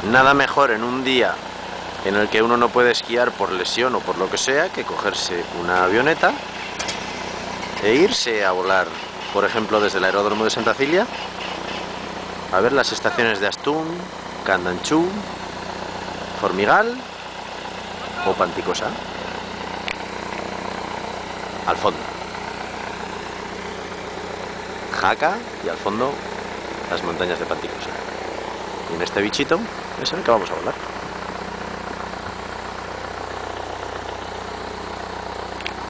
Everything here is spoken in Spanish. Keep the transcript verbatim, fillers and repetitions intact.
Nada mejor en un día en el que uno no puede esquiar por lesión o por lo que sea, que cogerse una avioneta e irse a volar, por ejemplo, desde el aeródromo de Santa Cilia, a ver las estaciones de Astún, Candanchú, Formigal o Panticosa. Al fondo Jaca y al fondo las montañas de Panticosa. Y en este bichito es en el que vamos a volar.